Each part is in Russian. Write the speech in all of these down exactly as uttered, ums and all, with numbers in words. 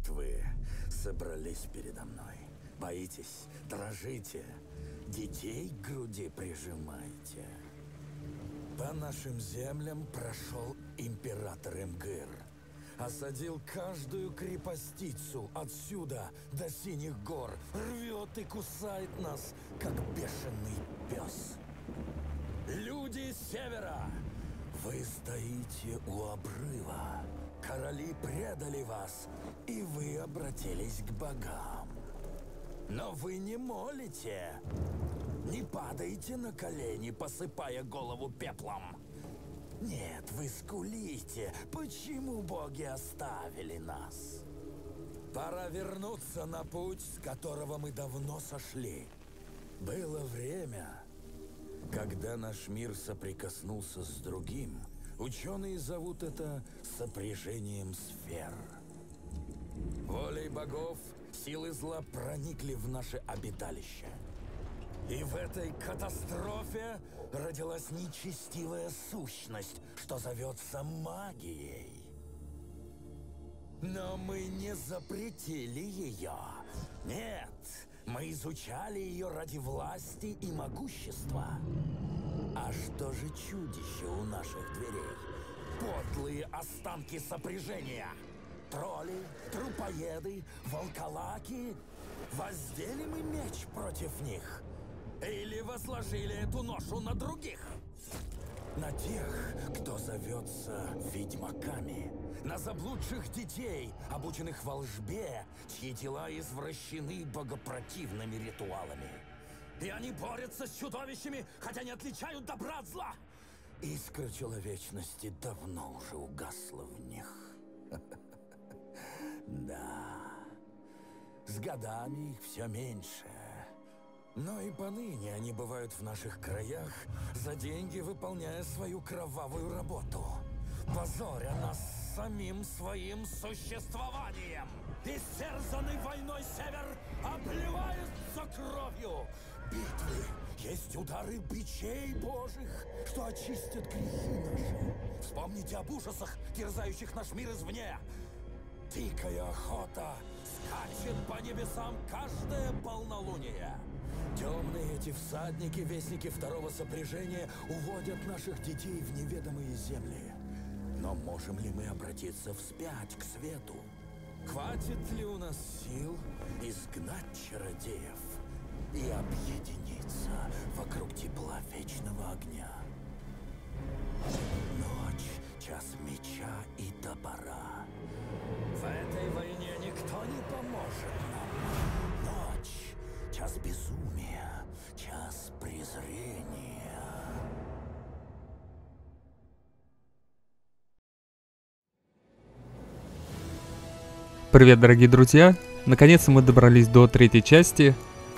Вот вы собрались передо мной. Боитесь, дрожите, детей к груди прижимаете. По нашим землям прошел император Эмгир. Осадил каждую крепостицу отсюда до Синих гор. Рвет и кусает нас, как бешеный пес. Люди севера, вы стоите у обрыва. Короли предали вас, и вы обратились к богам. Но вы не молите, не падаете на колени, посыпая голову пеплом. Нет, вы скулите, почему боги оставили нас? Пора вернуться на путь, с которого мы давно сошли. Было время, когда наш мир соприкоснулся с другим. Ученые зовут это сопряжением сфер. Волей богов силы зла проникли в наше обиталище. И в этой катастрофе родилась нечестивая сущность, что зовется магией. Но мы не запретили ее. Нет, мы изучали ее ради власти и могущества. А что же чудище у наших дверей? Подлые останки сопряжения. Тролли, трупоеды, волколаки. Воздели мы меч против них? Или возложили эту ношу на других? На тех, кто зовется ведьмаками. На заблудших детей, обученных волшбе, чьи тела извращены богопротивными ритуалами. И они борются с чудовищами, хотя не отличают добра от зла. Искра человечности давно уже угасла в них. Да, с годами их все меньше. Но и поныне они бывают в наших краях, за деньги выполняя свою кровавую работу, позоря нас самим своим существованием. Истерзанный войной север обливается кровью. Битвы есть удары бичей божьих, что очистят грехи наши. Вспомните об ужасах, терзающих наш мир извне. Дикая охота скачет по небесам каждое полнолуние. Темные эти всадники, вестники второго сопряжения, уводят наших детей в неведомые земли. Но можем ли мы обратиться вспять к свету? Хватит ли у нас сил изгнать чародеев и объединиться вокруг тепла вечного огня? Ночь, час меча и топора. В этой войне никто не поможет нам. Ночь, час безумия, час презрения. Привет, дорогие друзья! Наконец-то мы добрались до третьей части.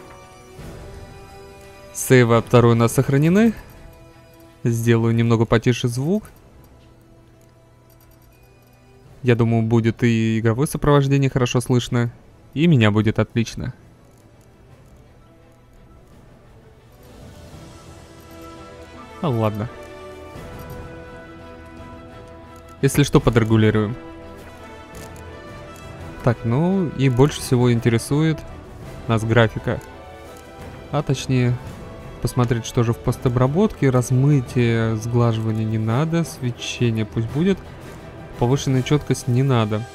Сейвы от второй у нас сохранены. Сделаю немного потише звук. Я думаю, будет и игровое сопровождение хорошо слышно, и меня будет отлично. А ладно. Если что, подрегулируем. Так, ну и больше всего интересует нас графика. А точнее, посмотреть, что же в постобработке. Размытие, сглаживание не надо. Свечение пусть будет. Повышенная четкость не надо.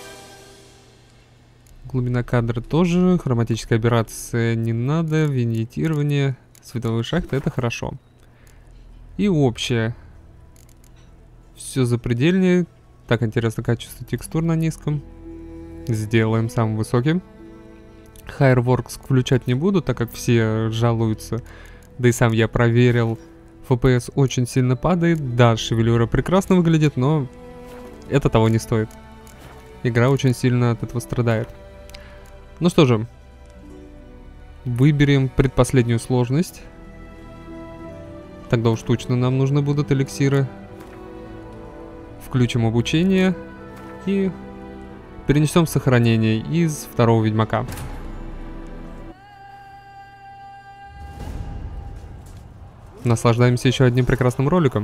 Глубина кадра тоже. Хроматическая аберрация не надо. Виньетирование, световые шахты — это хорошо. И общее. Все запредельнее. Так, интересно, качество текстур на низком. Сделаем самым высоким. Fireworks включать не буду, так как все жалуются. Да и сам я проверил. эф пи эс очень сильно падает. Да, шевелюра прекрасно выглядит, но это того не стоит. Игра очень сильно от этого страдает. Ну что же. Выберем предпоследнюю сложность. Тогда уж точно нам нужны будут эликсиры. Включим обучение. И перенесем сохранение из второго Ведьмака. Наслаждаемся еще одним прекрасным роликом.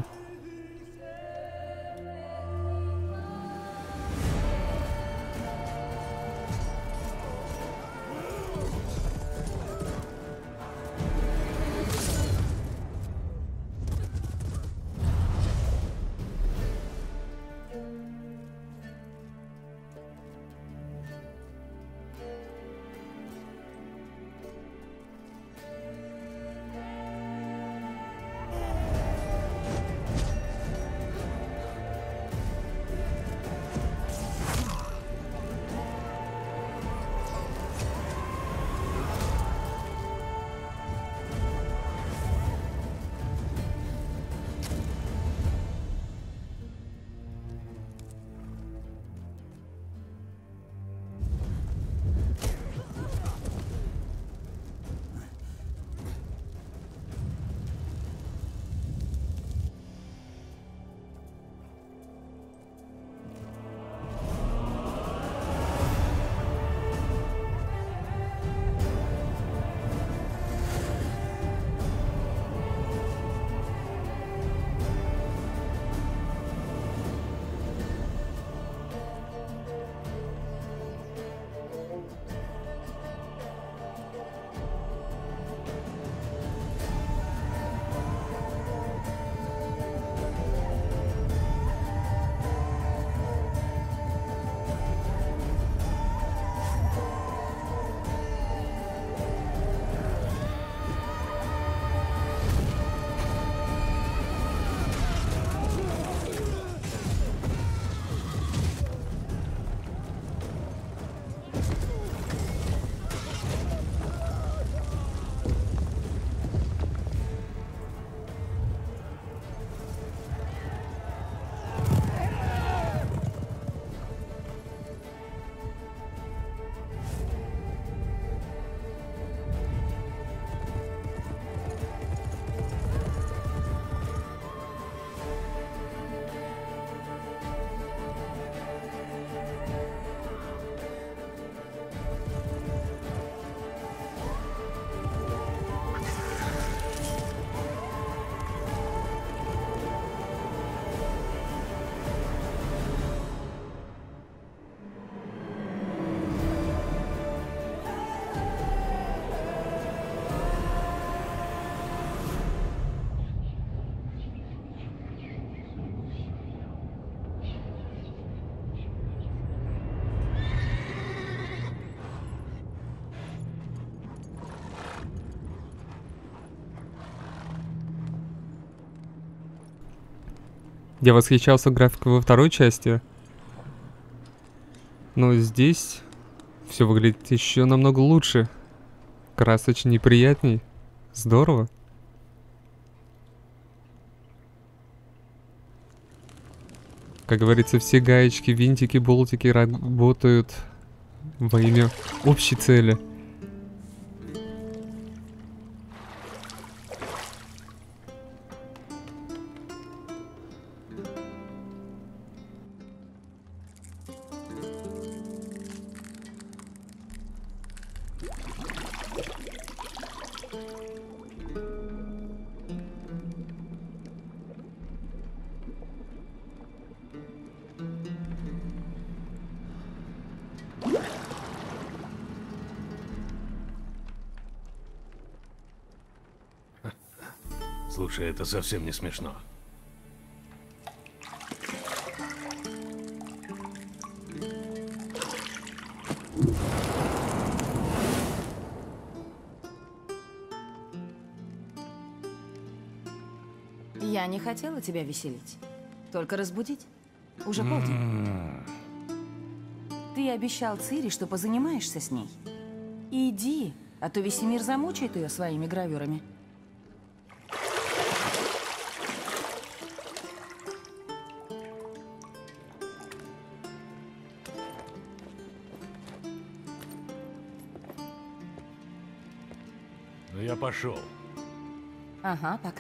Я восхищался графикой во второй части. Но здесь все выглядит еще намного лучше. Красочнее, приятней. Здорово. Как говорится, все гаечки, винтики, болтики работают во имя общей цели. Слушай, это совсем не смешно. Я не хотела тебя веселить, только разбудить. Уже полдень. Ты обещал Цири, что позанимаешься с ней. Иди, а то весь мир замучает ее своими гравюрами. Ну я пошел. Ага, пока.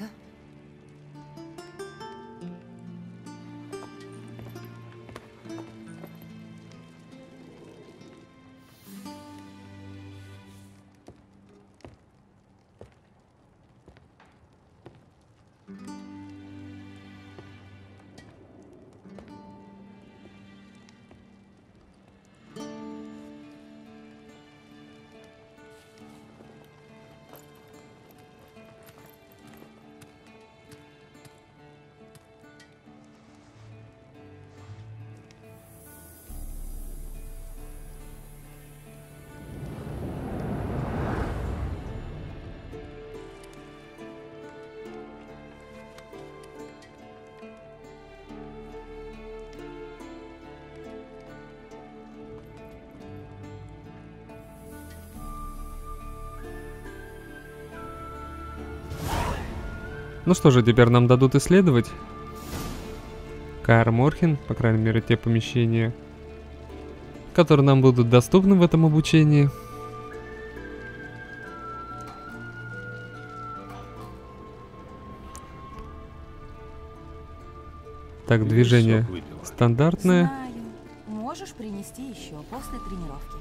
Ну что же, теперь нам дадут исследовать Каэр Морхен, по крайней мере, те помещения, которые нам будут доступны в этом обучении. Так, движение стандартное. Знаю. Можешь принести еще после тренировки.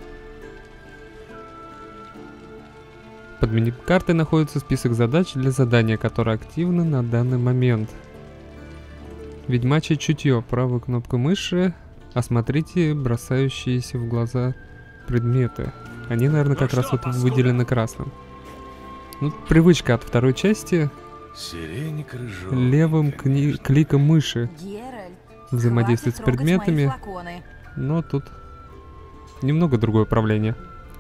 Под мини-картой находится список задач для задания, которые активны на данный момент. Ведьмачье чутье. Правую кнопку мыши. Осмотрите бросающиеся в глаза предметы. Они, наверное, как раз вот выделены красным. Ну, привычка от второй части. Сирени крыжовника. Левым кни- кликом мыши Геральт, взаимодействовать с хватит трогать мои предметами. флаконы. Но тут немного другое управление.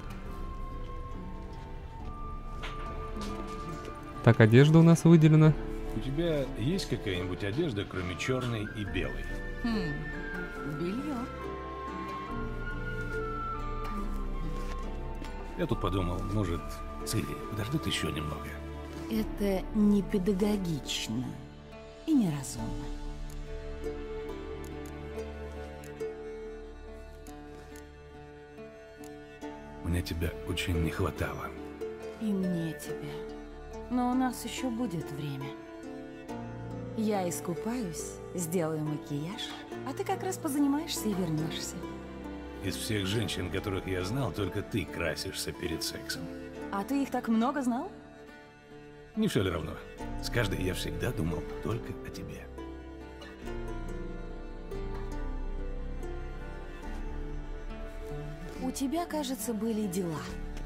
Так, одежда у нас выделена. У тебя есть какая-нибудь одежда, кроме черной и белой? Хм, белье. Я тут подумал, может, Цири подождут еще немного. Это не педагогично и неразумно. Мне тебя очень не хватало. И мне тебя. Но у нас еще будет время. Я искупаюсь, сделаю макияж, а ты как раз позанимаешься и вернешься. Из всех женщин, которых я знал, только ты красишься перед сексом. А ты их так много знал? Не все ли равно? С каждой я всегда думал только о тебе. У тебя, кажется, были дела.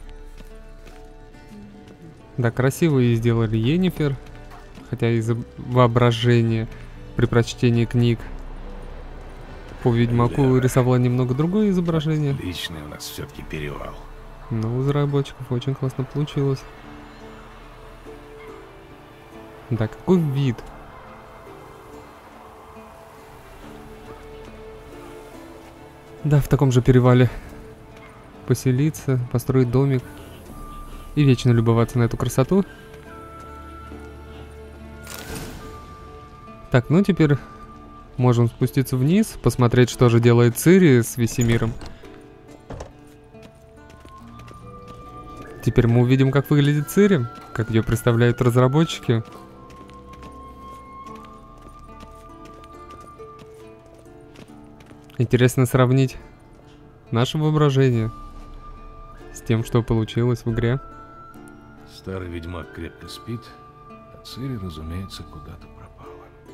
Да, красиво и сделали Йеннифер. Хотя из-за воображения при прочтении книг по Ведьмаку Да. рисовала немного другое изображение. Личный у нас все-таки перевал. Но у разработчиков очень классно получилось. Да, какой вид. Да, в таком же перевале поселиться, построить домик и вечно любоваться на эту красоту. Так, ну теперь можем спуститься вниз, посмотреть, что же делает Цири с Весемиром. Теперь мы увидим, как выглядит Цири, как ее представляют разработчики. Интересно сравнить наше воображение с тем, что получилось в игре. Старый ведьмак крепко спит, а Цири, разумеется, куда-то пропала.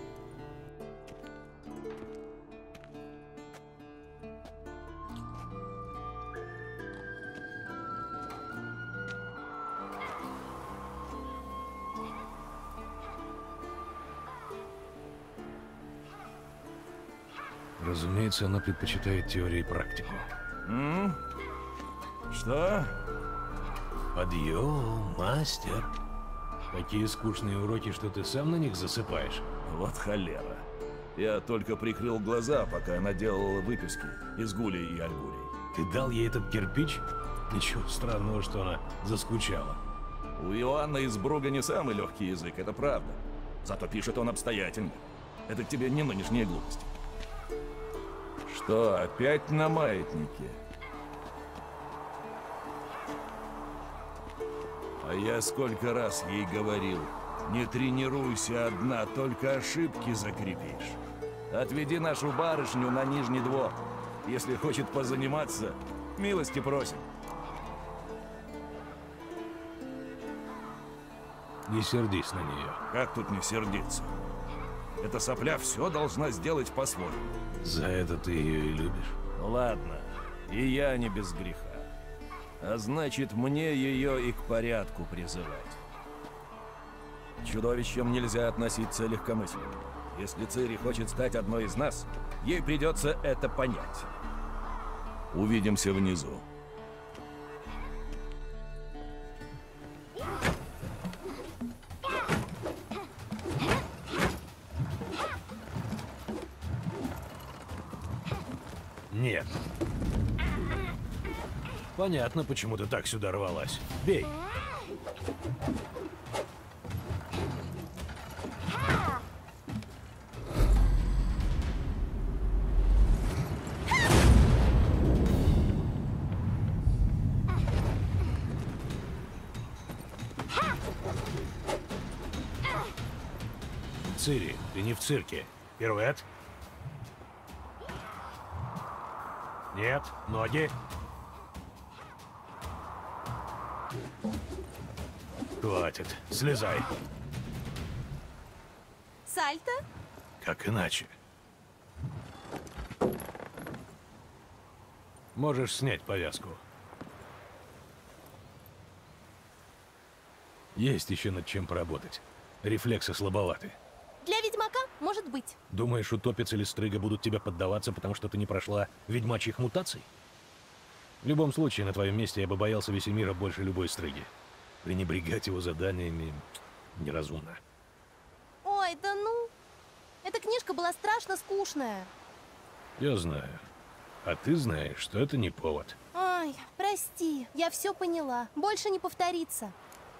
Разумеется, она предпочитает теорию и практику. М? Что? Подъем, мастер. Такие скучные уроки, что ты сам на них засыпаешь. Вот холера. Я только прикрыл глаза, пока она делала выписки из гулей и альгулей. Ты дал ей этот кирпич? Ничего странного, что она заскучала. У Иоанна из Бруга не самый легкий язык, это правда. Зато пишет он обстоятельно. Это к тебе не нынешняя глупость. Что, опять на маятнике? А я сколько раз ей говорил, не тренируйся одна, только ошибки закрепишь. Отведи нашу барышню на нижний двор. Если хочет позаниматься, милости просим. Не сердись на нее. Как тут не сердиться? Эта сопля все должна сделать по-своему. За это ты ее и любишь. Ладно, и я не без греха. А значит, мне ее и к порядку призывать. К чудовищам нельзя относиться легкомысленно. Если Цири хочет стать одной из нас, ей придется это понять. Увидимся внизу. Нет. Понятно, почему ты так сюда рвалась. Бей. Цири, ты не в цирке. Пируэт? Нет, ноги. Хватит, слезай. Сальто? Как иначе? Можешь снять повязку. Есть еще над чем поработать. Рефлексы слабоваты. Для ведьмака может быть. Думаешь, утопец или стрыга будут тебе поддаваться, потому что ты не прошла ведьмачьих мутаций? В любом случае, на твоем месте я бы боялся Весемира больше любой стрыги. Пренебрегать его заданиями неразумно. Ой, да ну. Эта книжка была страшно скучная. Я знаю. А ты знаешь, что это не повод. Ой, прости, я все поняла. Больше не повторится.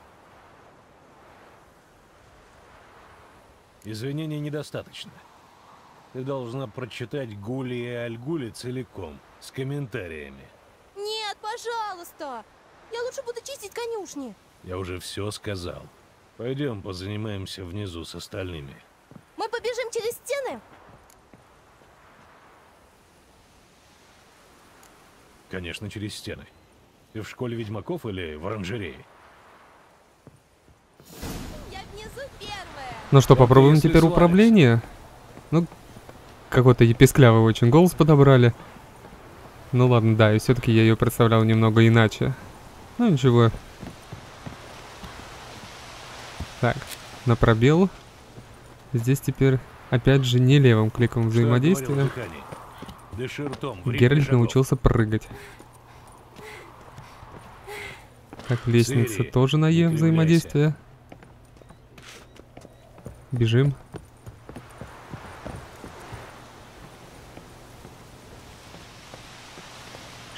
Извинений недостаточно. Ты должна прочитать Гули и Альгули целиком, с комментариями. Нет, пожалуйста. Я лучше буду чистить конюшни. Я уже все сказал. Пойдем позанимаемся внизу с остальными. Мы побежим через стены? Конечно, через стены. Ты в школе ведьмаков или в оранжерее? Я внизу первая. Ну что, Только попробуем если теперь слазишь. управление. Ну, какой-то песклявый очень голос подобрали. Ну ладно, да, и все-таки я ее представлял немного иначе. Ну ничего. Так, на пробел. Здесь теперь, опять же, не левым кликом взаимодействия. Дыши ртом, в ритме Геральт шагов. научился прыгать. Так, лестница Цири, тоже на не Е кривляйся. взаимодействие. Бежим.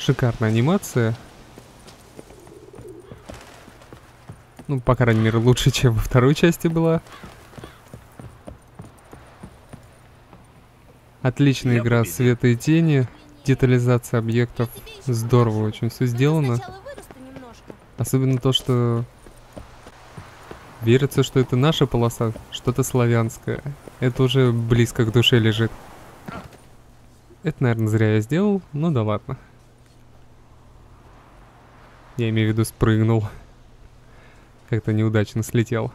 Шикарная анимация. Ну, по крайней мере, лучше, чем во второй части была. Отличная Я игра победил. света и тени. Детализация объектов. Здорово очень все сделано. Сначала вырасту немножко. Особенно то, что верится, что это наша полоса, что-то славянское. Это уже близко к душе лежит. Это, наверное, зря я сделал, ну да ладно. Я имею в виду спрыгнул. Как-то неудачно слетел.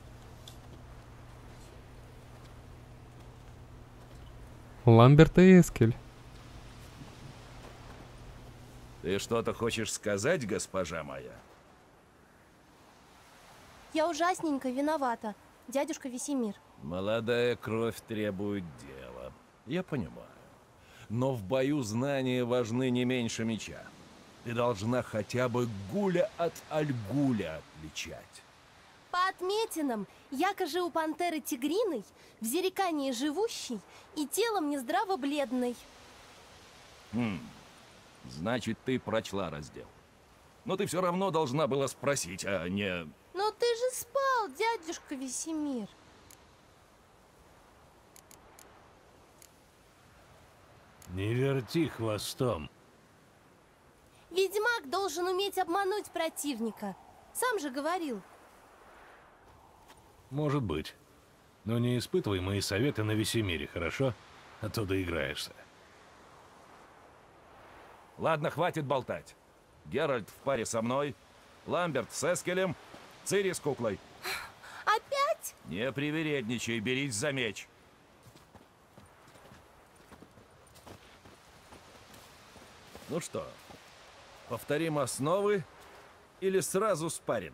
Ламберт и Эскель. Ты что-то хочешь сказать, госпожа моя? Я ужасненько виновата, дядюшка Весемир. Молодая кровь требует дела. Я понимаю. Но в бою знания важны не меньше меча. Ты должна хотя бы гуля от альгуля отличать. По отметинам, якоже у пантеры тигриной, в зерекании живущей и телом нездраво бледной. Хм. Значит, ты прочла раздел. Но ты все равно должна была спросить, а не... Но ты же спал, дядюшка Весемир. Не верти хвостом. Ведьмак должен уметь обмануть противника. Сам же говорил. Может быть. Но не испытывай мои советы на Весемире, хорошо? А то доиграешься. Ладно, хватит болтать. Геральт в паре со мной, Ламберт с Эскелем, Цири с куклой. Опять? Не привередничай, берись за меч. Ну что, повторим основы или сразу спарринг?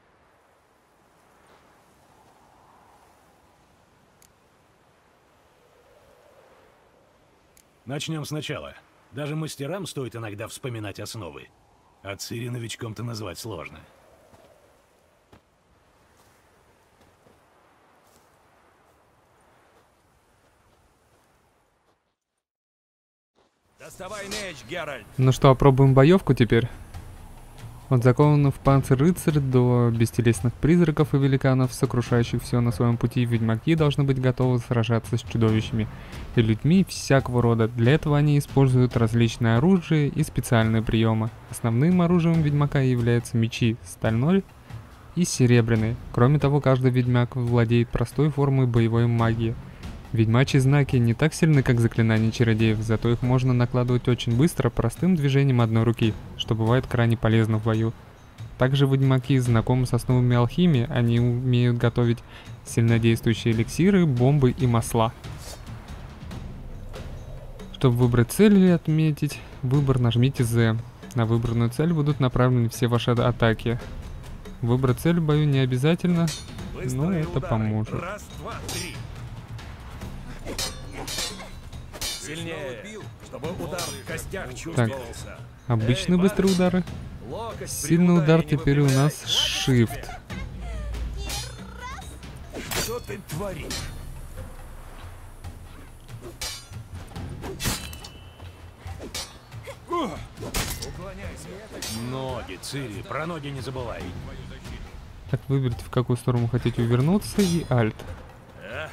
Начнем сначала. Даже мастерам стоит иногда вспоминать основы. А Цири новичком-то назвать сложно. Доставай меч, Геральт! Ну что, опробуем боевку теперь. От закованных в панцирь рыцарь до бестелесных призраков и великанов, сокрушающих все на своем пути, ведьмаки должны быть готовы сражаться с чудовищами и людьми всякого рода. Для этого они используют различные оружия и специальные приемы. Основным оружием ведьмака являются мечи стальной и серебряный. Кроме того, каждый ведьмак владеет простой формой боевой магии. Ведьмачьи знаки не так сильны, как заклинания чародеев, зато их можно накладывать очень быстро, простым движением одной руки, что бывает крайне полезно в бою. Также ведьмаки знакомы с основами алхимии, они умеют готовить сильнодействующие эликсиры, бомбы и масла. Чтобы выбрать цель или отметить выбор, нажмите Z. На выбранную цель будут направлены все ваши атаки. Выбрать цель в бою не обязательно, но это поможет. Раз, два, три. Сильнее, чтобы удар в костях чувствовался. Обычные Эй, быстрые удары. Локоть при Сильный ударе удар не теперь у выпрямляй. нас Shift. Что ты творишь? Уклоняйся. Ноги, Цири, про ноги не забывай. Так, выберите, в какую сторону хотите увернуться, и Alt. А?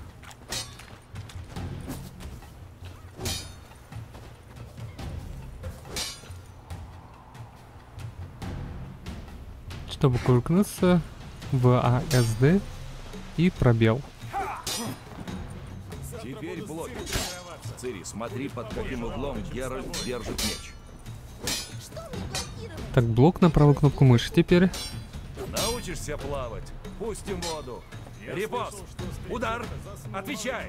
Чтобы куркнуться, в А С Д и пробел. Теперь блоки. Цири, смотри, под каким углом Геральт держит меч. Так, блок на правую кнопку мыши теперь. Научишься плавать, пустим воду. Репост! Удар! Отвечай!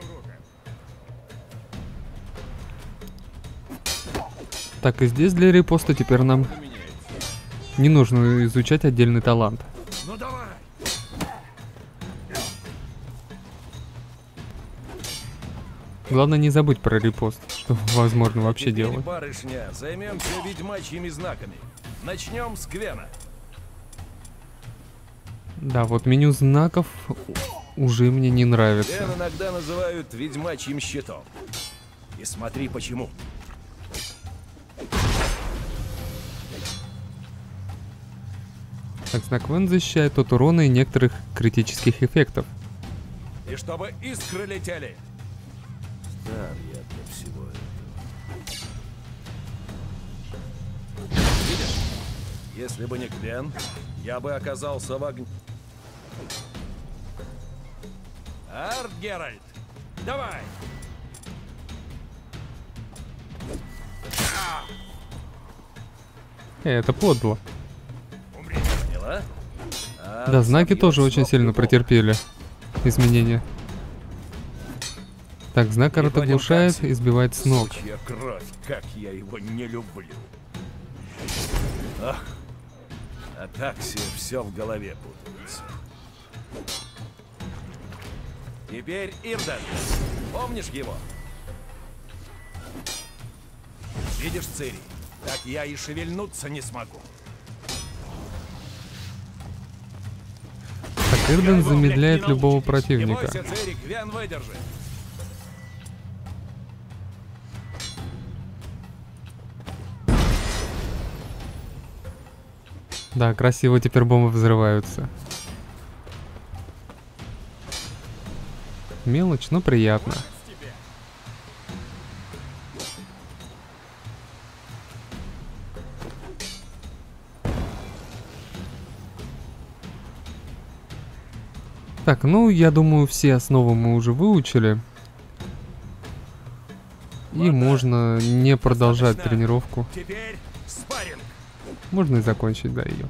Так, и здесь для репоста теперь нам не нужно изучать отдельный талант. Ну давай! Главное не забудь про репост, что возможно вообще Теперь, делать. барышня, займемся ведьмачьими знаками. Начнем с Квена. Да, вот меню знаков уже мне не нравится. Квен иногда называют ведьмачьим щитом. И смотри почему. Так, знак Вен защищает от урона и некоторых критических эффектов. И чтобы искры летели. Стар я для всего этого. Видишь? Если бы не Гвен, я бы оказался в огне. Арт Геральт, давай! Э, это подло. Поняла? А Да, знаки собьёт тоже с очень ног сильно любого. претерпели изменения. Так, знак Арт Переходим к оглушает Аксе. и сбивает с ног. Сучья кровь, как я его не люблю. Ах, а так все, все в голове путается. Теперь Ирдан. Помнишь его? Видишь, Цири? Так я и шевельнуться не смогу. Так, Ирден замедляет любого Не противника. бойся, Цири, Гвен выдержит. Да, красиво теперь бомбы взрываются. Мелочь, но приятно. Так, ну, я думаю, все основы мы уже выучили. И Ладно. можно не продолжать Достаточно. тренировку. Теперь спарринг. Можно и закончить, да, ее.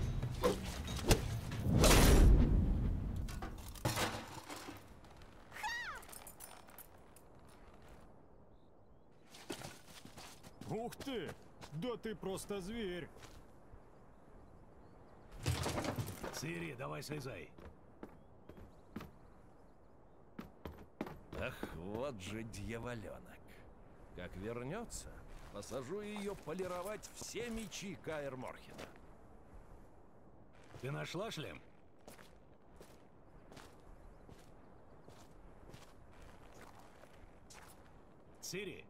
Ух ты! Да ты просто зверь! Цири, давай слезай. Ах, вот же дьяволенок. Как вернется, посажу ее полировать все мечи Каэр Морхена. Ты нашла шлем? Цири?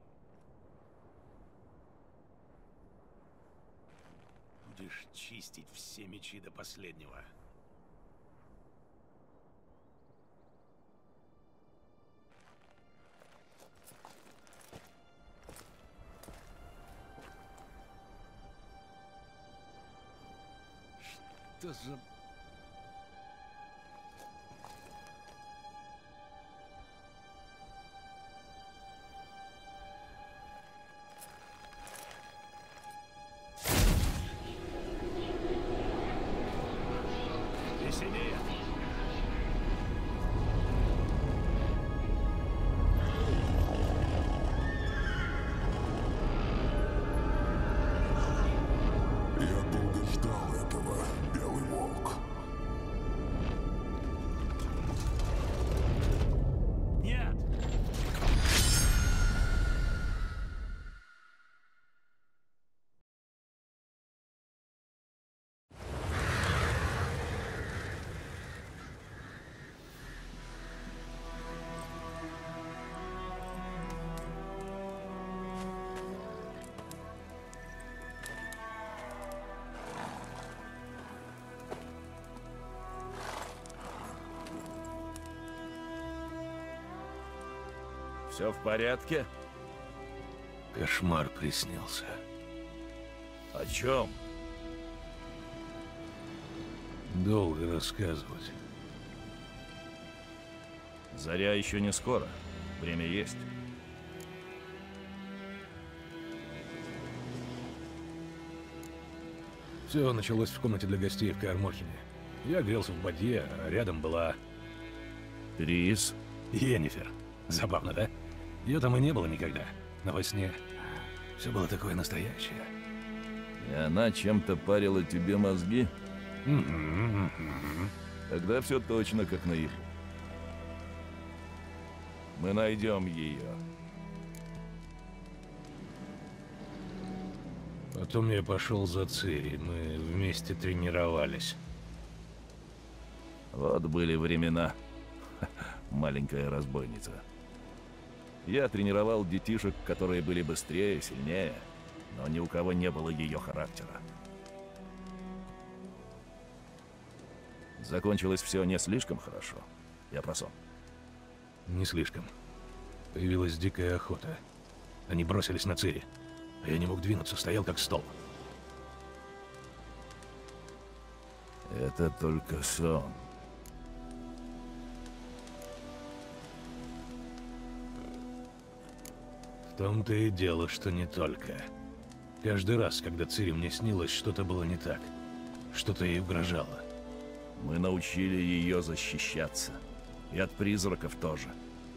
Будешь чистить все мечи до последнего. Что за... Веселее. Я долго ждал этого, Белый Волк. Нет! Все в порядке? Кошмар приснился. О чем? Долго рассказывать. Заря еще не скоро. Время есть. Все началось в комнате для гостей в Каэр Морхене. Я грелся в бадье, а рядом была Трис. Йеннифер. Забавно, да? Ее там и не было никогда. Но во сне все было такое настоящее. И она чем-то парила тебе мозги? Мгм, мгм. Тогда все точно как наяву. Мы найдем ее. Потом я пошел за Цири. Мы вместе тренировались. Вот были времена. Маленькая разбойница. Я тренировал детишек, которые были быстрее, сильнее, но ни у кого не было ее характера. Закончилось все не слишком хорошо. Я про сон. Не слишком. Появилась дикая охота. Они бросились на Цири. А я не мог двинуться, стоял как столб. Это только сон. В том-то и дело, что не только. Каждый раз, когда Цири мне снилось, что-то было не так. Что-то ей угрожало. Мы научили ее защищаться. И от призраков тоже.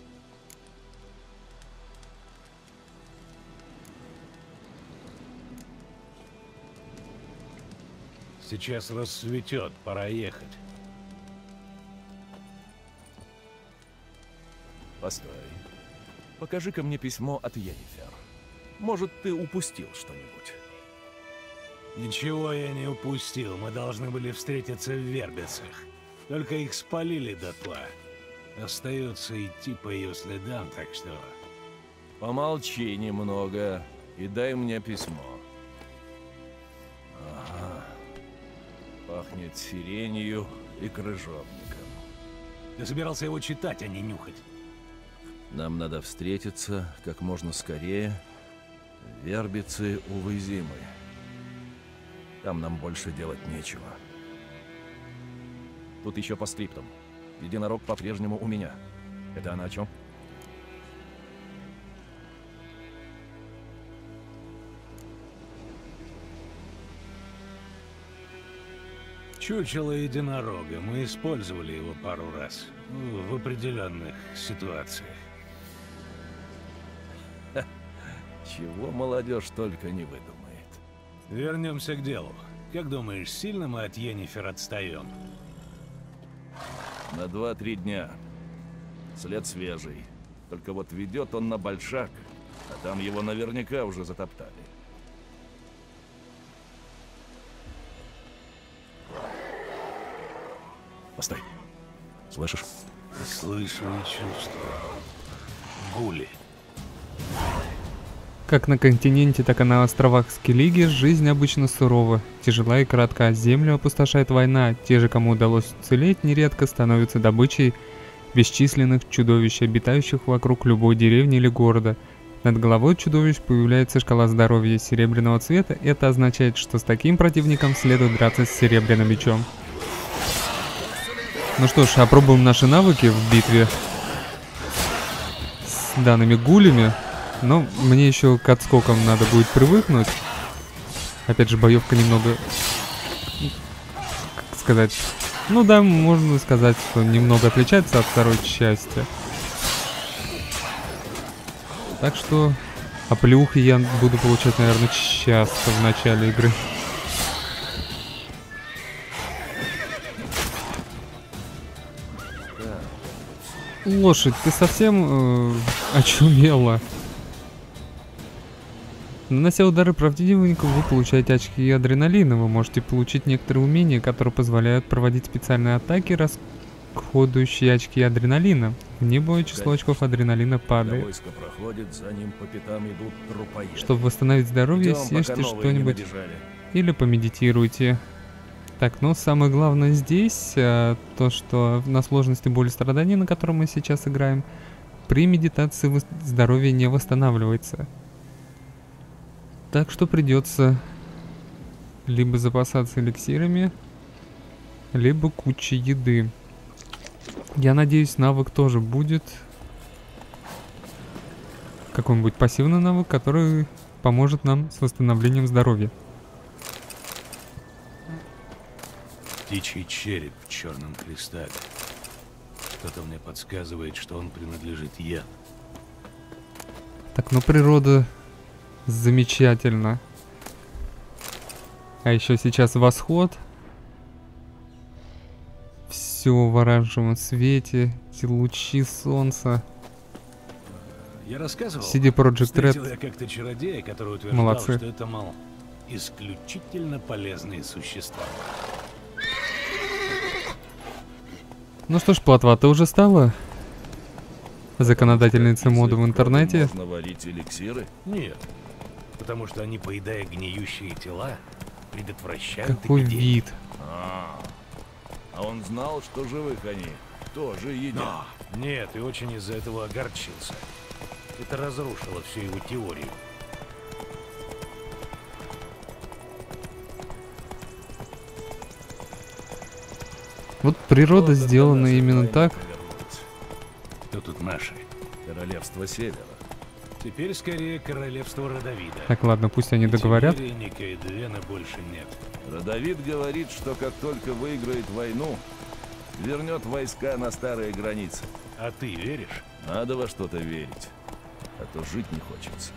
Сейчас рассветет, пора ехать. Постой. Покажи-ка мне письмо от Йеннифер. Может, ты упустил что-нибудь? Ничего я не упустил. Мы должны были встретиться в Вербицах. Только их спалили дотла. Остается идти по ее следам, так что... Помолчи немного и дай мне письмо. Ага. Пахнет сиренью и крыжовником. Ты собирался его читать, а не нюхать. Нам надо встретиться как можно скорее. Вербицы у Вызимы. Там нам больше делать нечего. Тут еще по скриптам. Единорог по-прежнему у меня. Это она о чем? Чучело единорога. Мы использовали его пару раз. Ну, в определенных ситуациях. Чего молодежь только не выдумает. Вернемся к делу. Как думаешь, сильно мы от Йеннифер отстаем? На два-три дня. След свежий. Только вот ведет он на Большак, а там его наверняка уже затоптали. Постой. Слышишь? Слышу и чувствую. Гули. Как на континенте, так и на островах Скеллиги жизнь обычно сурова, тяжела и кратка. Землю опустошает война, те же, кому удалось уцелеть, нередко становятся добычей бесчисленных чудовищ, обитающих вокруг любой деревни или города. Над головой чудовищ появляется шкала здоровья серебряного цвета, это означает, что с таким противником следует драться с серебряным мечом. Ну что ж, опробуем наши навыки в битве с данными гулями. Но мне еще к отскокам надо будет привыкнуть. Опять же, боевка немного... Как сказать... Ну да, можно сказать, что немного отличается от второй части. Так что... оплеухи я буду получать, наверное, часто в начале игры. Лошадь, ты совсем э, очумела? Нанося удары противнику, вы получаете очки адреналина. Вы можете получить некоторые умения, которые позволяют проводить специальные атаки, расходующие очки адреналина. В небо число очков адреналина падает. Проходит, за ним по пятам идут трупоеды. Чтобы восстановить здоровье, Идем, съешьте что-нибудь или помедитируйте. Так, ну самое главное здесь, а, то, что на сложности боли и страдания, на котором мы сейчас играем, при медитации здоровье не восстанавливается. Так что придется либо запасаться эликсирами, либо кучей еды. Я надеюсь, навык тоже будет. Какой-нибудь пассивный навык, который поможет нам с восстановлением здоровья. Птичий череп в черном кристалле. Что-то мне подсказывает, что он принадлежит Йен. Так, ну природа замечательно. А еще сейчас восход. Все в оранжевом свете, эти лучи солнца. Я рассказывал, си ди Projekt встретил Red. я как-то чародея, который утверждал, Молодцы. что это, мол, исключительно полезные существа. Ну что ж, плотва, ты уже стала законодательницей моды в интернете? Можно варить эликсиры? Нет, потому что они, поедая гниющие тела, предотвращают Какой эпидемию. вид. А, А он знал, что живых они тоже едят. Нет, и очень из-за этого огорчился. Это разрушило всю его теорию. Вот природа Вот сделана когда именно война так. повернется. Кто тут наши? Королевство Севера. Теперь скорее королевство Родовида. Так, ладно, пусть они договорят. Теперь Ника и Двена больше нет. Родовид говорит, что как только выиграет войну, вернет войска на старые границы. А ты веришь? Надо во что-то верить, а то жить не хочется.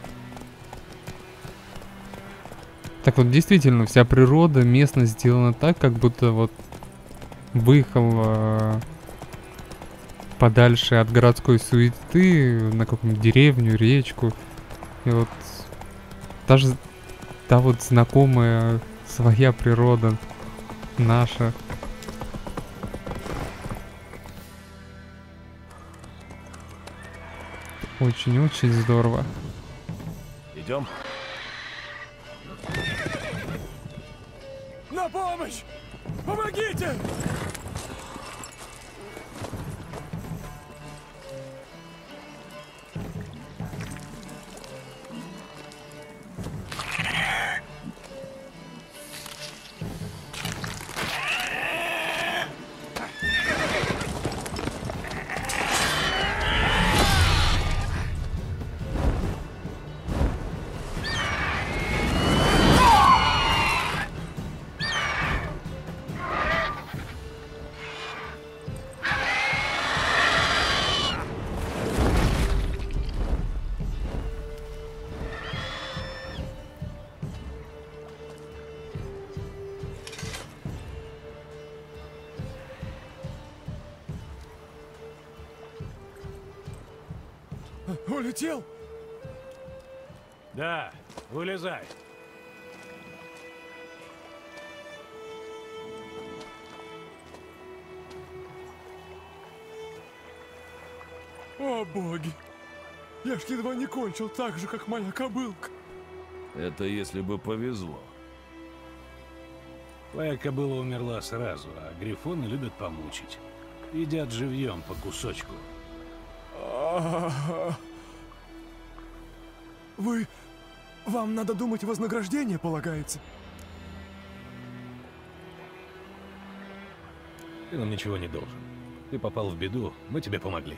Так вот, действительно, вся природа, местность сделана так, как будто вот выехал э, подальше от городской суеты на какую-нибудь деревню, речку. И вот даже та вот знакомая своя природа наша. Очень-очень здорово. Идем? На помощь! Помогите! Улетел? Да, вылезай. О, боги! Я ж едва не кончил так же, как моя кобылка. Это если бы повезло. Твоя кобыла умерла сразу, а грифоны любят помучить. Едят живьем по кусочку. А-а-а. Вы... Вам надо думать, вознаграждение полагается. Ты нам ничего не должен. Ты попал в беду, мы тебе помогли.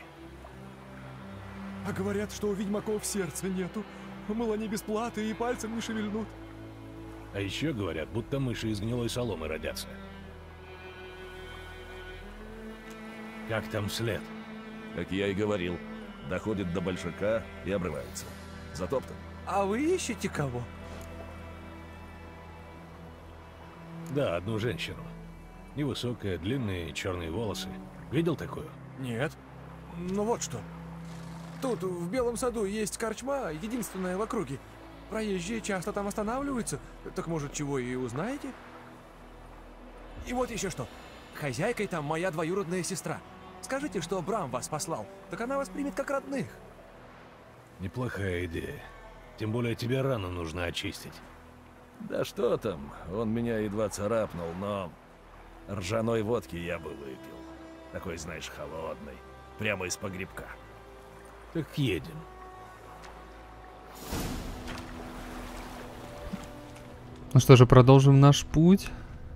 А говорят, что у ведьмаков сердца нету. Мол, они без платы и пальцем не шевельнут. А еще говорят, будто мыши из гнилой соломы родятся. Как там след? Как я и говорил, доходит до большака и обрывается. Затоптан. А вы ищете кого? Да, одну женщину. Невысокая, длинные черные волосы. Видел такую? Нет. Ну вот что. Тут, в Белом саду, есть корчма, единственная в округе. Проезжие часто там останавливаются. Так может, чего и узнаете? И вот еще что. Хозяйкой там моя двоюродная сестра. Скажите, что Брам вас послал, так она вас примет как родных. Неплохая идея. Тем более тебе рану нужно очистить. Да что там, он меня едва царапнул, но ржаной водки я бы выпил. Такой, знаешь, холодный. Прямо из погребка. Так едем. Ну что же, продолжим наш путь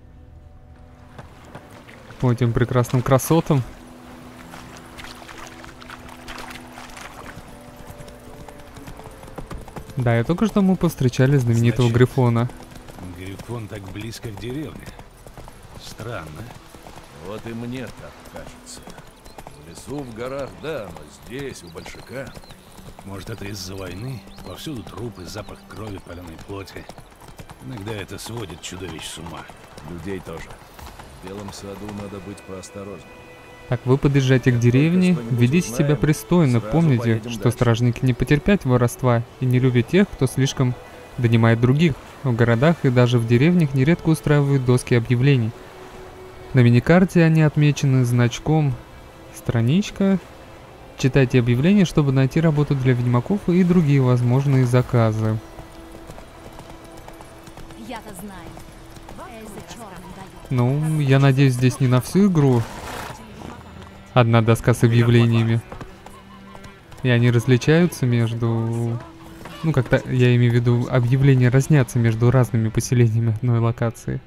по этим прекрасным красотам. Да, и только что мы повстречали знаменитого Значит, Грифона. Грифон так близко к деревне. Странно. Вот и мне так кажется. В лесу, в горах, да, но здесь, у большака. Может, это из-за войны? Повсюду трупы, запах крови, паленой плоти. Иногда это сводит чудовищ с ума. Людей тоже. В Белом саду надо быть поосторожнее. Так, вы подъезжаете к деревне, что-нибудь ведите себя узнаем, пристойно, сразу помните, поедем что дальше. стражники не потерпят воровства и не любят тех, кто слишком донимает других. В городах и даже в деревнях нередко устраивают доски объявлений. На миникарте они отмечены значком «Страничка». Читайте объявления, чтобы найти работу для ведьмаков и другие возможные заказы. Я-то знаю. Эльза черным дает. Ну, я надеюсь, здесь не на всю игру одна доска с объявлениями. И они различаются между... Ну, как-то, я имею в виду, объявления разнятся между разными поселениями одной локации.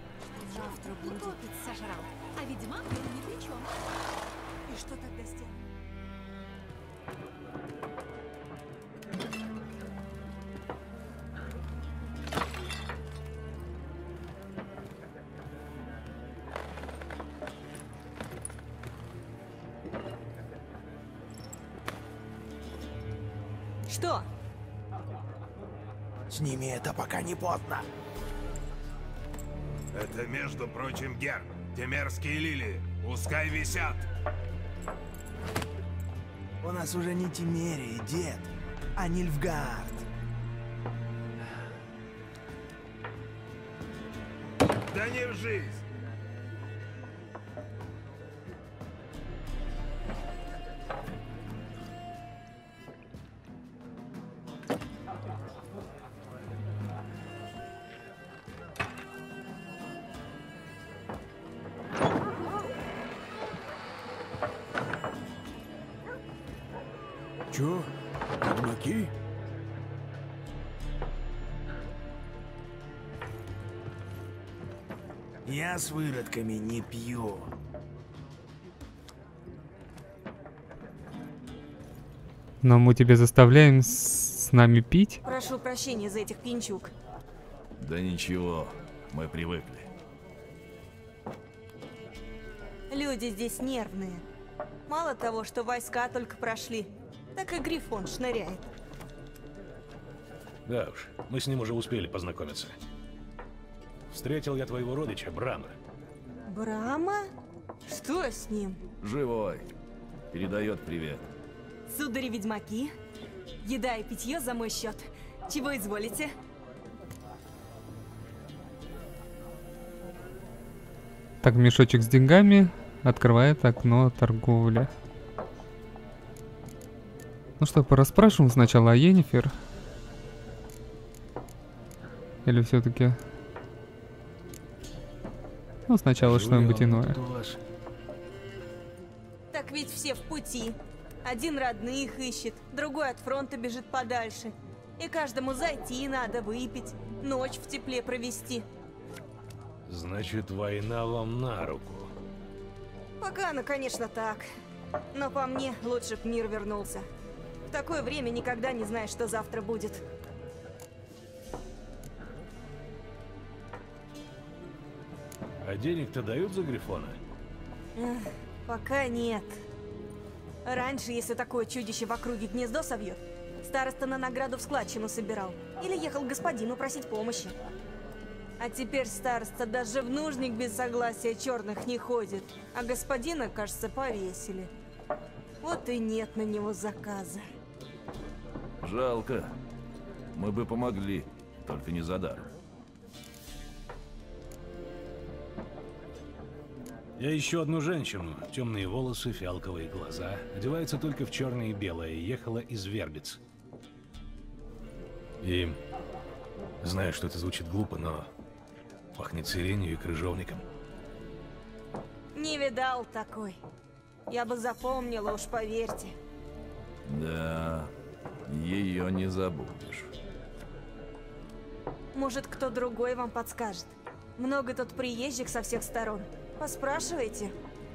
Что? Сними это, пока не поздно. Это, между прочим, герб. Те мерзкие лилии. Пускай висят. У нас уже не Тимерия, дед, а Нильфгард. Да не в жизнь. Чё? Ведьмаки? Я с выродками не пью. Но мы тебя заставляем с, с нами пить? Прошу прощения за этих пьянчуг. Да ничего, мы привыкли. Люди здесь нервные. Мало того, что войска только прошли, так и Грифон шныряет. Да уж, мы с ним уже успели познакомиться. Встретил я твоего родича, Брама. Брама? Что с ним? Живой. Передает привет. Судари-ведьмаки? Еда и питье за мой счет. Чего изволите? Так, мешочек с деньгами открывает окно торговли. Ну что, порасспрашиваем сначала о Йеннифер? Или все-таки... Ну, сначала что-нибудь иное. Так ведь все в пути. Один родных ищет, другой от фронта бежит подальше. И каждому зайти надо, выпить, ночь в тепле провести. Значит, война вам на руку. Пока она, конечно, так. Но по мне, лучше б мир вернулся. В такое время никогда не знаешь, что завтра будет. А денег-то дают за Грифона? Эх, пока нет. Раньше, если такое чудище в округе гнездо совьет, староста на награду в складчину собирал. Или ехал к господину просить помощи. А теперь староста даже в нужник без согласия черных не ходит. А господина, кажется, повесили. Вот и нет на него заказа. Жалко. Мы бы помогли, только не за даром. Я ищу одну женщину. Темные волосы, фиалковые глаза. Одевается только в черное и белое. Ехала из Вербиц. И знаю, что это звучит глупо, но пахнет сиренью и крыжовником. Не видал такой. Я бы запомнила, уж поверьте. Да, ее не забудешь. Может, кто другой вам подскажет. Много тут приезжих со всех сторон. Поспрашивайте.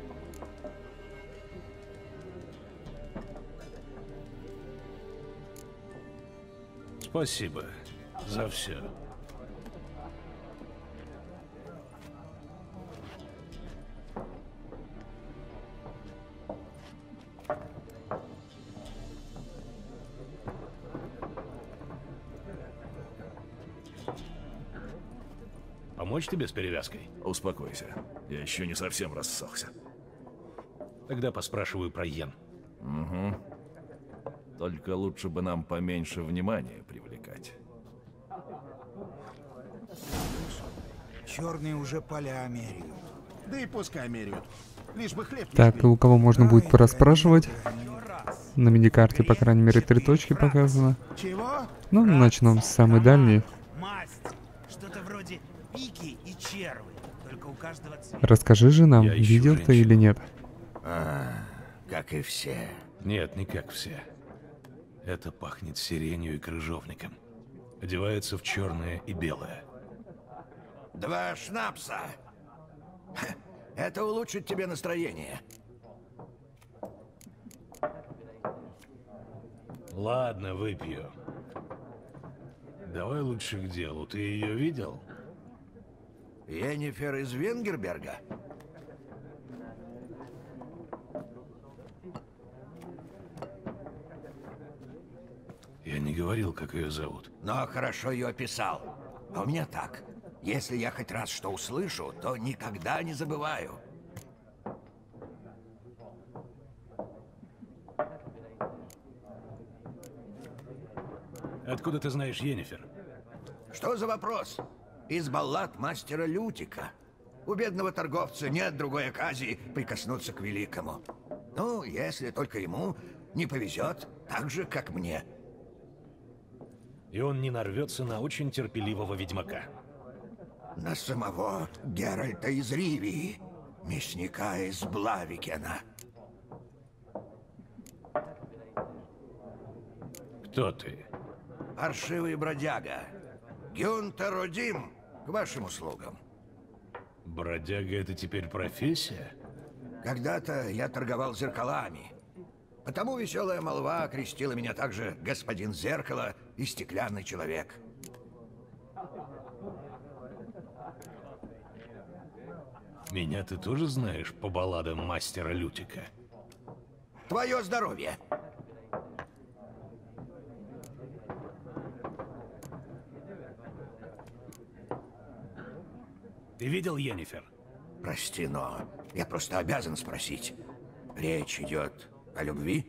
Спасибо за все. Помочь тебе с перевязкой? Успокойся. Я еще не совсем рассохся. Тогда поспрашиваю про Йен. Угу. Только лучше бы нам поменьше внимания привлекать. Черные уже поля меряют. Да и пускай меряют. Лишь бы хлеб не Так, и шли. у кого можно будет порасспрашивать? На миникарте, по крайней мере, три точки показано. Чего? Ну, начнем с самой дальней. Масть. Что-то вроде пики и червы. Только у каждого цвета. Расскажи же нам, Я ищу видел ты женщину. или нет? А, как и все. Нет, не как все. Это пахнет сиренью и крыжовником. Одевается в черное и белое. Два шнапса. Ха, это улучшит тебе настроение. Ладно, выпью. Давай лучше к делу. Ты ее видел? Йеннифер из Венгерберга? Я не говорил, как ее зовут. Но хорошо ее описал. А у меня так. Если я хоть раз что услышу, то никогда не забываю. Откуда ты знаешь Йеннифер? Что за вопрос? Из баллад мастера Лютика. У бедного торговца нет другой оказии прикоснуться к великому. Ну, если только ему не повезет, так же, как мне. И он не нарвется на очень терпеливого ведьмака. На самого Геральта из Ривии, мясника из Блавикена. Кто ты? Паршивый бродяга. Гюнтер Одим, к вашим услугам. Бродяга — это теперь профессия? Когда-то я торговал зеркалами. Потому веселая молва окрестила меня также господин Зеркало и стеклянный человек. Меня ты тоже знаешь по балладам мастера Лютика? Твое здоровье! Ты видел Йеннифер? Прости, но я просто обязан спросить. Речь идет о любви?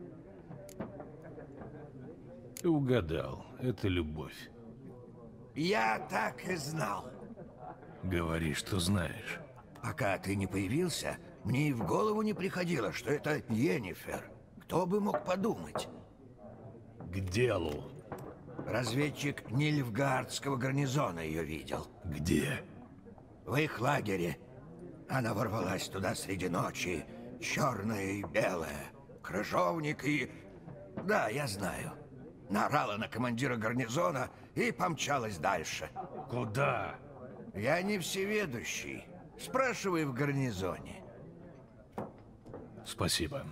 Ты угадал. Это любовь. Я так и знал. Говори, что знаешь. Пока ты не появился, мне и в голову не приходило, что это Йеннифер. Кто бы мог подумать? К делу. Разведчик Нильфгаардского гарнизона ее видел. Где? В их лагере. Она ворвалась туда среди ночи, черная и белая, крыжовник и... Да, я знаю. Наорала на командира гарнизона и помчалась дальше. Куда? Я не всеведущий. Спрашивай в гарнизоне. Спасибо.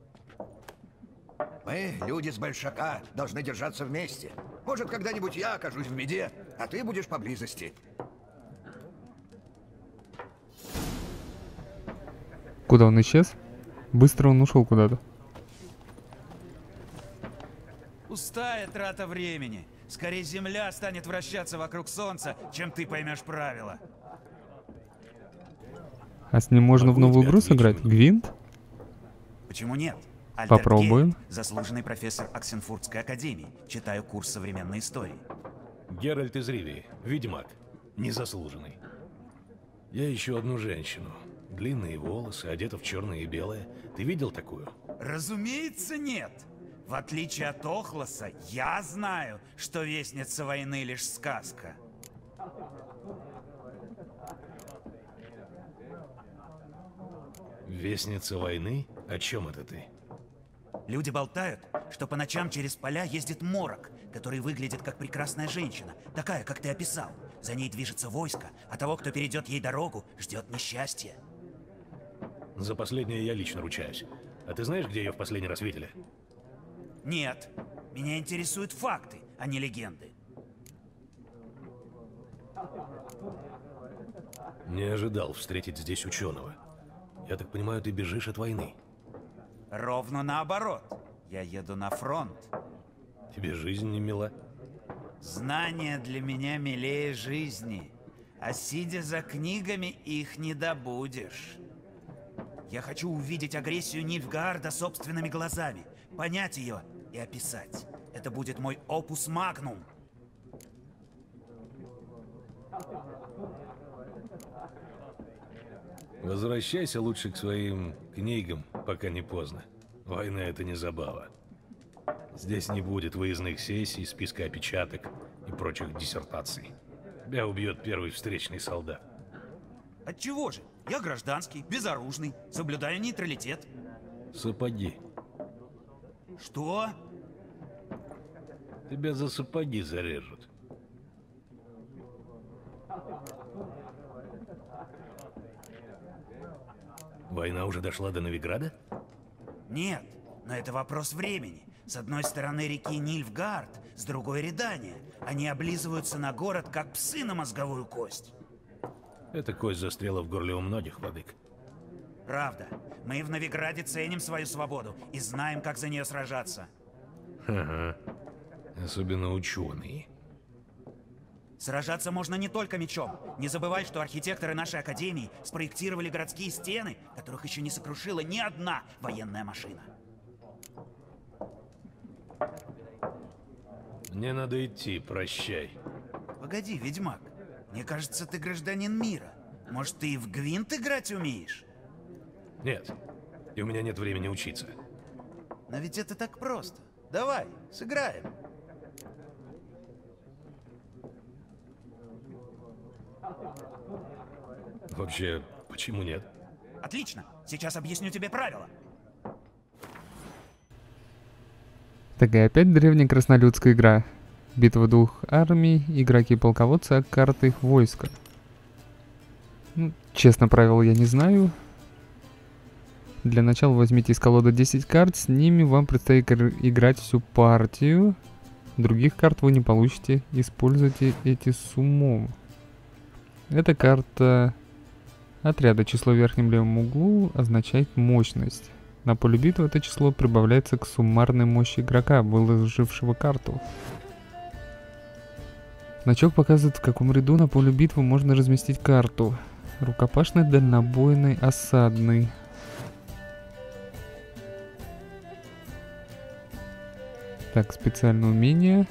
Мы, люди с Большака, должны держаться вместе. Может, когда-нибудь я окажусь в беде, а ты будешь поблизости. Куда он исчез? Быстро он ушел куда-то. Пустая трата времени. Скорее земля станет вращаться вокруг солнца, чем ты поймешь правила. А с ним можно в новую игру сыграть? Гвинт? Почему нет? Альтер Попробуем. Гейт, заслуженный профессор Оксенфуртской академии. Читаю курс современной истории. Геральт из Ривии. Ведьмак. Незаслуженный. Я ищу одну женщину. Длинные волосы, одета в черное и белое. Ты видел такую? Разумеется, нет. В отличие от Охлоса, я знаю, что Вестница войны лишь сказка. Вестница войны? О чем это ты? Люди болтают, что по ночам через поля ездит морок, который выглядит как прекрасная женщина, такая, как ты описал. За ней движется войско, а того, кто перейдет ей дорогу, ждет несчастье. За последнее я лично ручаюсь. А ты знаешь, где ее в последний раз видели? Нет. Меня интересуют факты, а не легенды. Не ожидал встретить здесь ученого. Я так понимаю, ты бежишь от войны. Ровно наоборот. Я еду на фронт. Тебе жизнь не мила? Знания для меня милее жизни. А сидя за книгами, их не добудешь. Я хочу увидеть агрессию Нильфгаарда собственными глазами, понять ее и описать. Это будет мой опус магнум. Возвращайся лучше к своим книгам, пока не поздно. Война — это не забава. Здесь не будет выездных сессий, списка опечаток и прочих диссертаций. Тебя убьет первый встречный солдат. Отчего же? Я гражданский, безоружный, соблюдаю нейтралитет. Сапоги. Что? Тебя за сапоги зарежут. Война уже дошла до Новиграда? Нет, но это вопрос времени. С одной стороны реки Нильфгард, с другой Редания. Они облизываются на город, как псы на мозговую кость. Эта кость застряла в горле у многих, владык. Правда. Мы в Новиграде ценим свою свободу и знаем, как за нее сражаться. Ага. Особенно ученые. Сражаться можно не только мечом. Не забывай, что архитекторы нашей академии спроектировали городские стены, которых еще не сокрушила ни одна военная машина. Мне надо идти, прощай. Погоди, ведьмак. Мне кажется, ты гражданин мира. Может, ты и в гвинт играть умеешь? Нет. И у меня нет времени учиться. Но ведь это так просто. Давай, сыграем. Вообще, почему нет? Отлично. Сейчас объясню тебе правила. Так и опять древняя краснолюдская игра. Битва двух армий, игроки и полководцы, а карты их войска. Ну, честно, правил я не знаю. Для начала возьмите из колоды десять карт, с ними вам предстоит играть всю партию. Других карт вы не получите, используйте эти с умом. Эта карта отряда, число в верхнем левом углу означает мощность. На поле битвы это число прибавляется к суммарной мощи игрока, выложившего карту. Значок показывает, в каком ряду на поле битвы можно разместить карту. Рукопашный, дальнобойный, осадный. Так, специальное умение.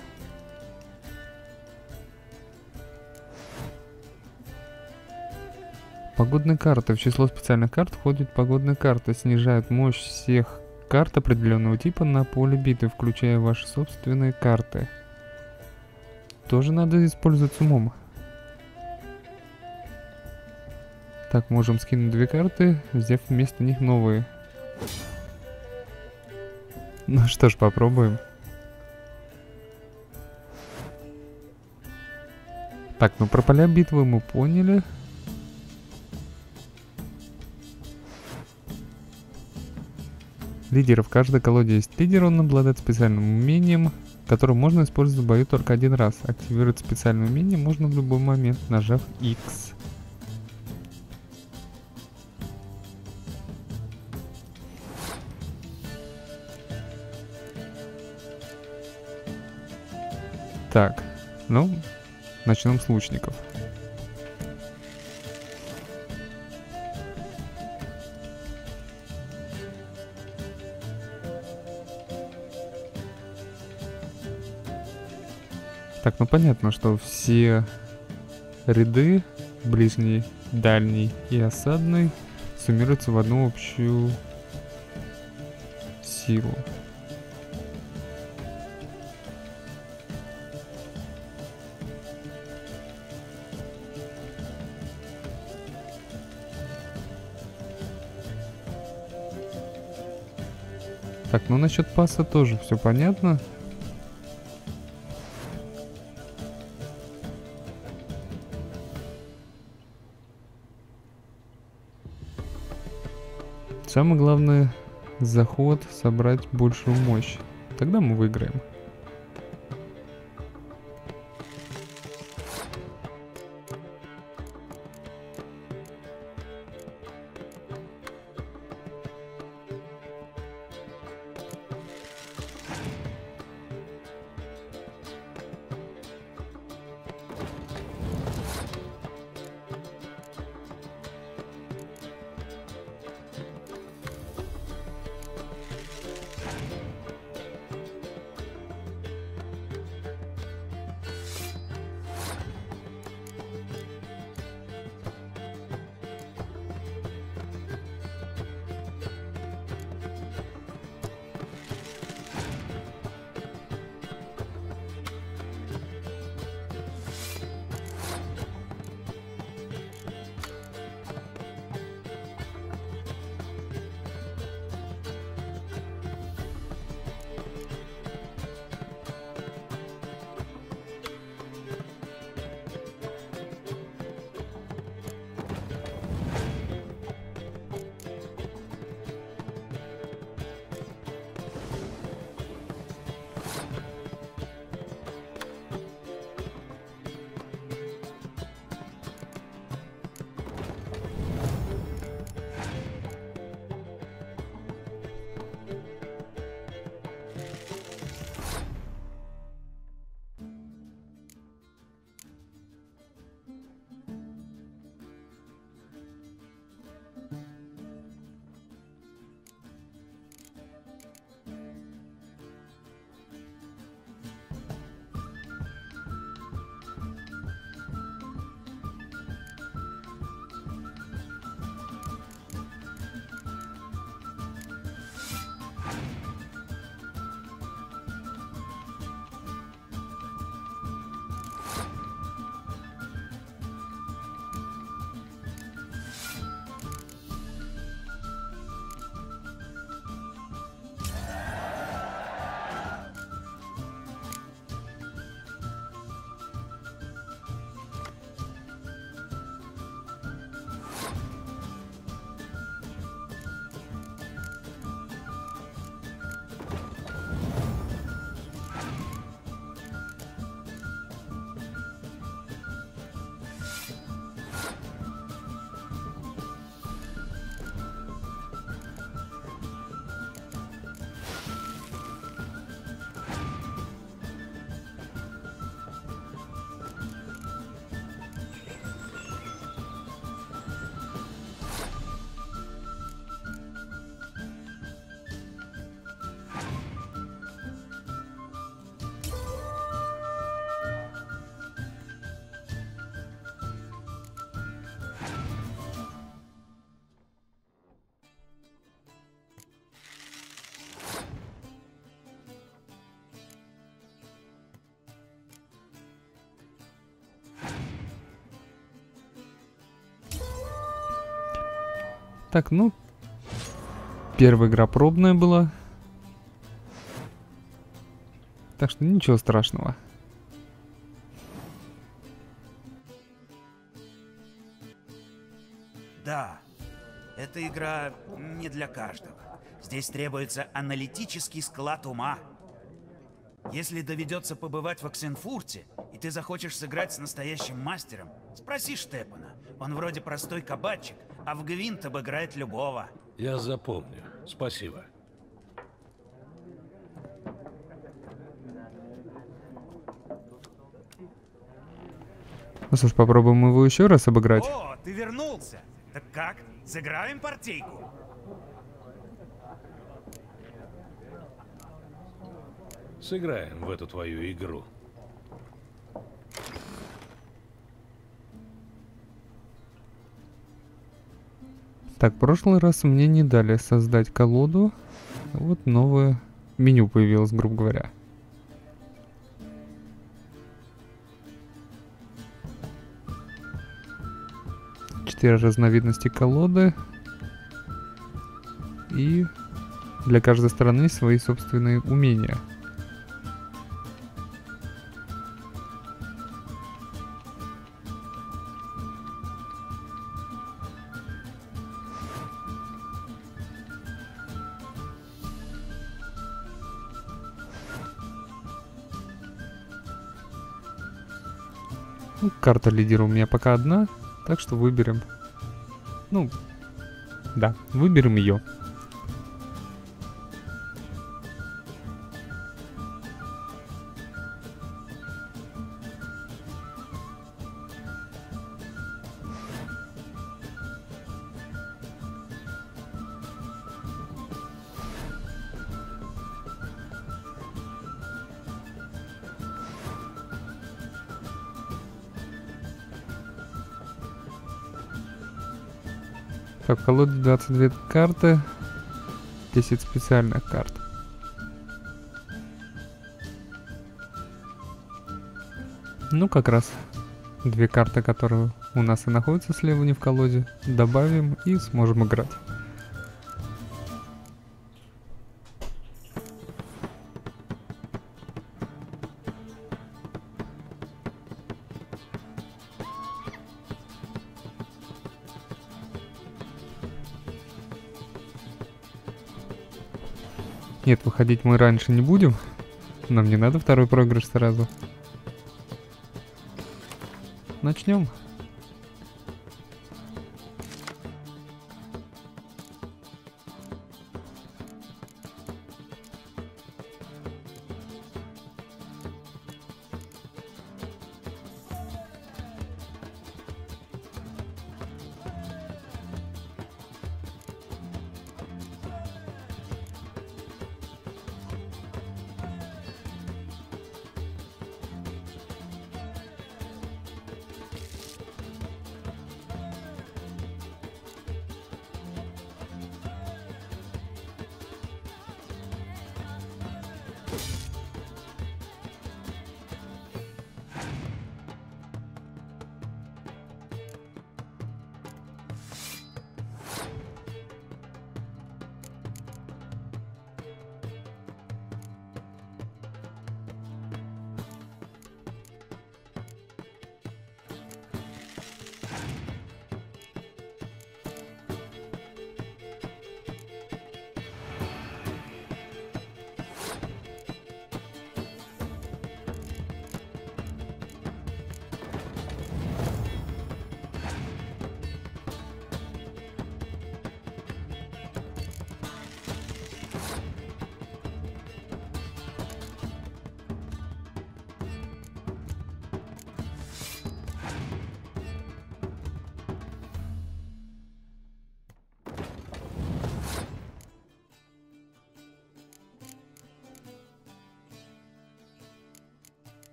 Погодные карты. В число специальных карт входят погодные карты. Снижают мощь всех карт определенного типа на поле битвы, включая ваши собственные карты. Тоже надо использовать с умом. Так, можем скинуть две карты, взяв вместо них новые. Ну что ж, попробуем. Так, ну про поля битвы мы поняли. Лидер. В каждой колоде есть лидер, он обладает специальным умением, которое можно использовать в бою только один раз. Активировать специальное умение можно в любой момент, нажав X. Так, ну, начнем с лучников. Так, ну понятно, что все ряды, ближний, дальний и осадный, суммируются в одну общую силу. Так, ну насчет паса тоже все понятно. Самое главное, заход собрать большую мощь. Тогда мы выиграем. Так, ну... Первая игра пробная была. Так что ничего страшного. Да, эта игра не для каждого. Здесь требуется аналитический склад ума. Если доведется побывать в Оксенфурте, и ты захочешь сыграть с настоящим мастером, спроси Штепана. Он вроде простой кабачик, а в Гвинт обыграет любого. Я запомню. Спасибо. Ну что ж, попробуем его еще раз обыграть. О, ты вернулся! Так как? Сыграем партийку? Сыграем в эту твою игру. Так, в прошлый раз мне не дали создать колоду. Вот новое меню появилось, грубо говоря. Четыре разновидности колоды. И для каждой стороны свои собственные умения. Ну, карта лидера у меня пока одна, так что выберем. Ну, да, выберем ее. Так, в колоде двадцать две карты, десять специальных карт. Ну, как раз две карты, которые у нас и находятся слева не в колоде, добавим и сможем играть. Нет, выходить мы раньше не будем. Нам не надо второй проигрыш сразу. Начнем.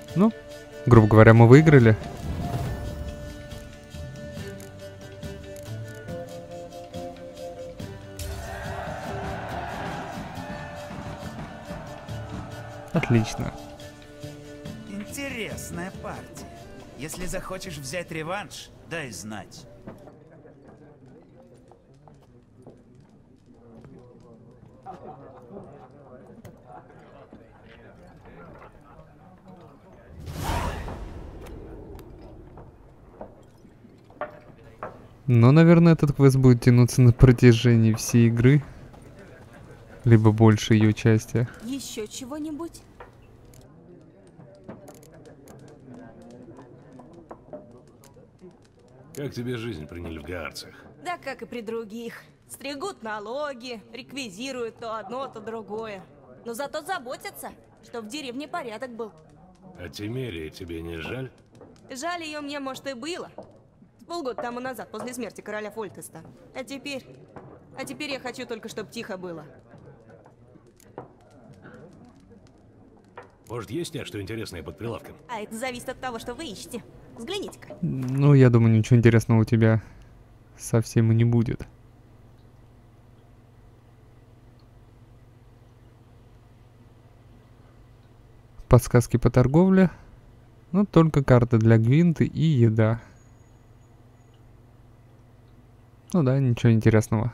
Ну, грубо говоря, мы выиграли. Отлично. Интересная партия. Если захочешь взять реванш, дай знать. Но, наверное, этот квест будет тянуться на протяжении всей игры. Либо больше ее части. Еще чего-нибудь? Как тебе жизнь при нильфгаарцах? Да как и при других. Стригут налоги, реквизируют то одно, то другое. Но зато заботятся, чтоб в деревне порядок был. А Тимерии тебе не жаль? Жаль ее мне, может, и было. Полгода тому назад, после смерти короля Фольтеста. А теперь... А теперь я хочу только, чтобы тихо было. Может, есть у тебя что интересное под прилавком? А это зависит от того, что вы ищете. Взгляните-ка. Ну, я думаю, ничего интересного у тебя совсем и не будет. Подсказки по торговле. Ну, только карты для Гвинты и еда. Ну да, ничего интересного.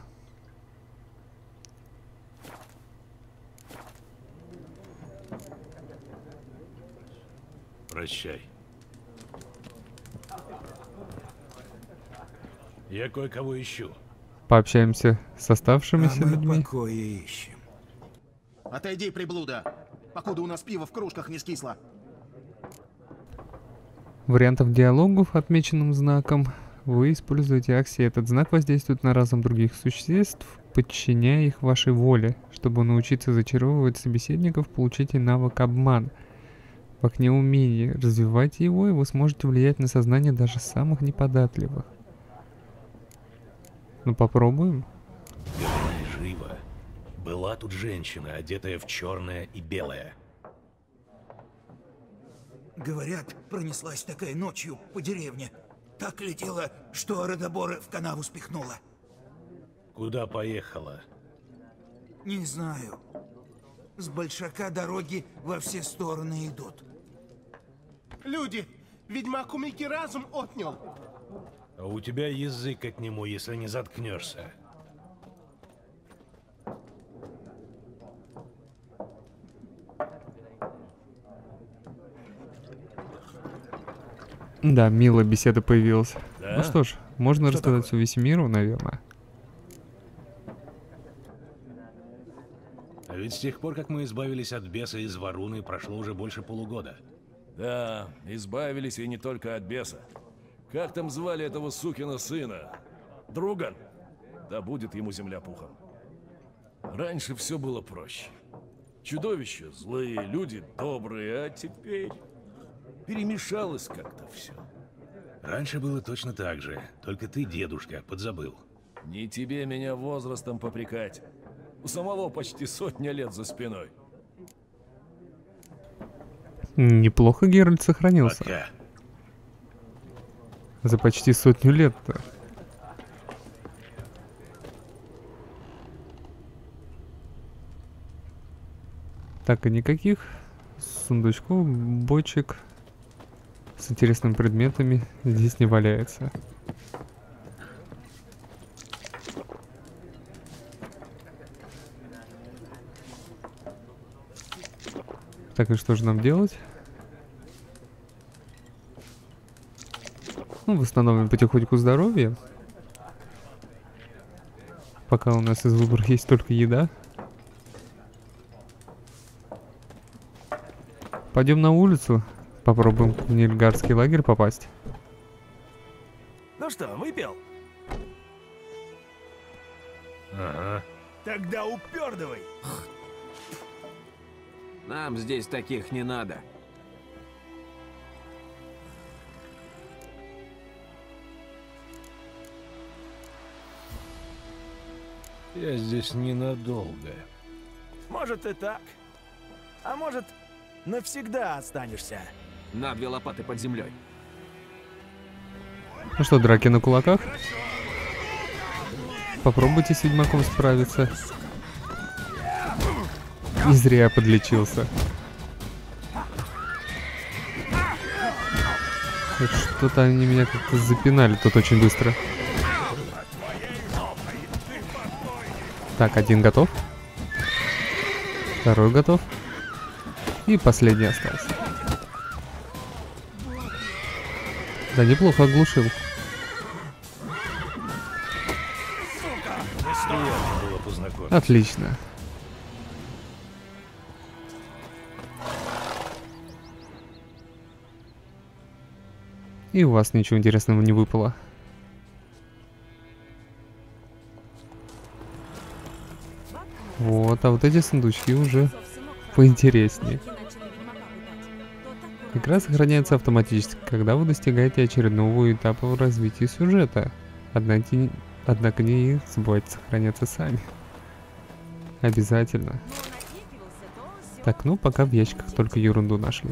Прощай. Я кое-кого ищу. Пообщаемся с оставшимися а мы людьми. покоя ищем. Отойди, приблуда, покуда у нас пиво в кружках не скисло. Вариантов диалогов отмеченным знаком. Вы используете акции. Этот знак воздействует на разум других существ, подчиняя их вашей воле. Чтобы научиться зачаровывать собеседников, получите навык обман. В окне умений развивайте его, и вы сможете влиять на сознание даже самых неподатливых. Ну попробуем. Говори живо. Была тут женщина, одетая в черное и белое. Говорят, пронеслась такая ночью по деревне. Так летела, что Родобора в канаву спихнула. Куда поехала? Не знаю. С большака дороги во все стороны идут. Люди, ведьмак у Мики разум отнял. А у тебя язык к нему, если не заткнешься. Да, милая беседа появилась. Да? Ну что ж, можно Что рассказать такое? все Весемиру, наверное. А ведь с тех пор, как мы избавились от беса из Варуны, прошло уже больше полугода. Да, избавились и не только от беса. Как там звали этого сукина сына? Друган? Да будет ему земля пухом. Раньше все было проще. Чудовища злые, люди добрые, а теперь перемешалось как-то все. Раньше было точно так же, только ты, дедушка, подзабыл. Не тебе меня возрастом попрекать. У самого почти сотня лет за спиной. Неплохо Геральт сохранился. Пока. За почти сотню лет-то. Так, и никаких сундучков, бочек с интересными предметами здесь не валяется. Так, и что же нам делать? Ну, восстановим потихоньку здоровье. Пока у нас из выбора есть только еда. Пойдем на улицу. Попробуем в нильфгаардский лагерь попасть. Ну что, выпил? Ага. Тогда упердывай. Нам здесь таких не надо. Я здесь ненадолго. Может и так. А может, навсегда останешься. На две лопаты под землей. Ну что, драки на кулаках? Попробуйте с ведьмаком справиться. Не зря подлечился. Что-то они меня как-то запинали тут очень быстро. Так, один готов. Второй готов. И последний остался. Да, неплохо оглушил. Отлично. И у вас ничего интересного не выпало. Вот, а вот эти сундучки уже поинтереснее. Игра сохраняется автоматически, когда вы достигаете очередного этапа в развитии сюжета. Однако, однако не забывайте сохраняться сами. Обязательно. Так, ну пока в ящиках только ерунду нашли.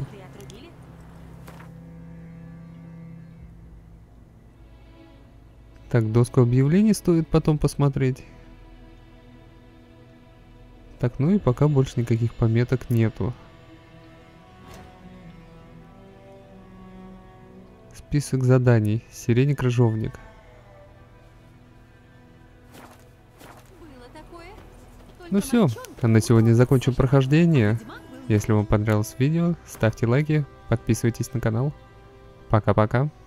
Так, доску объявлений стоит потом посмотреть. Так, ну и пока больше никаких пометок нету. Список заданий. Сирень крыжовник. Ну все, а на сегодня закончу прохождение. Если вам понравилось видео, ставьте лайки, подписывайтесь на канал. Пока-пока.